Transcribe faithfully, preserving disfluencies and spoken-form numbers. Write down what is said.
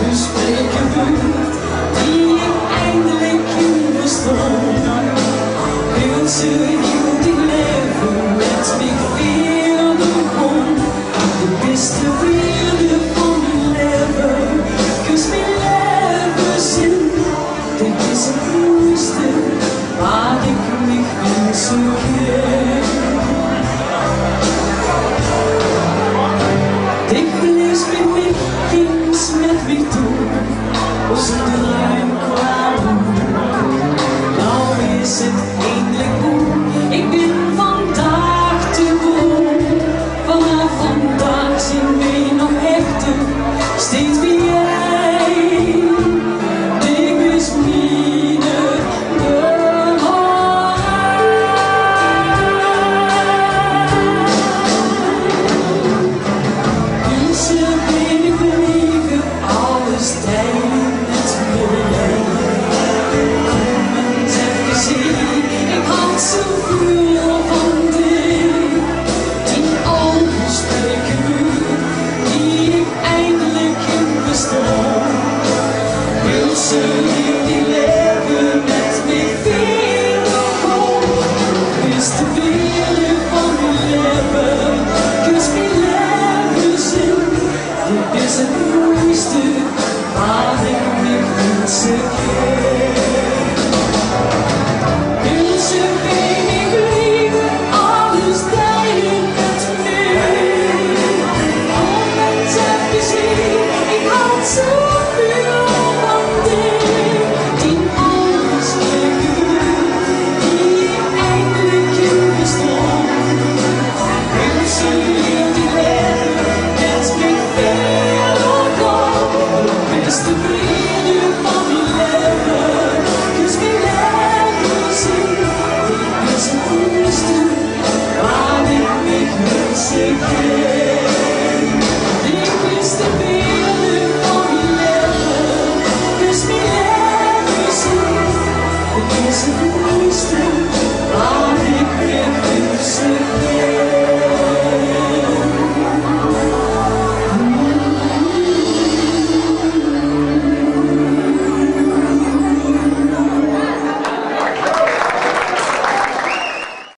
Dus spreken we die ik eindelijk in bestond. Wil ze heel die leven met mij veel begon. De beste vrienden van mijn leven, kus mijn leven zin. Dit is het mooiste waar ik me wensen kan. Dikwijls ben ik eens met mij toe, als een ruim kwaad. Nou is het eindelijk goed, ik ben vandaag te boom. Vanaf vandaag zien wij nog echter, steeds bij jij. Dikwijls mien de hoor. Dus ben ik leven, alles delen met mij. Ik had zoveel van dit, die ogen spreken die ik eindelijk in bestond. Wil ze heel die leven met mij veel begon. Is de wereld van mijn leven, kus mijn leven zin. Dit is het mooiste waar ik me wensen kan. Is het mooiste